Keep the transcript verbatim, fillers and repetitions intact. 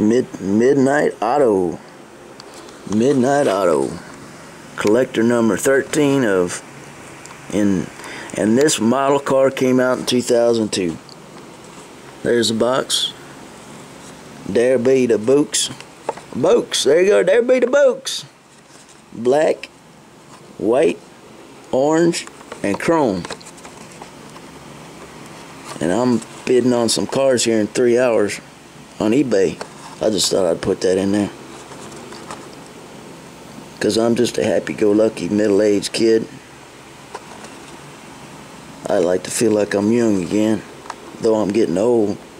Mid Midnight Otto. Midnight Otto. Collector number thirteen of in and this model car came out in two thousand two. There's the box. There be the books. Books. There you go. There be the books. Black, white, orange, and chrome. And I'm bidding on some cars here in three hours on eBay. I just thought I'd put that in there, because I'm just a happy-go-lucky middle-aged kid. I like to feel like I'm young again, though I'm getting old.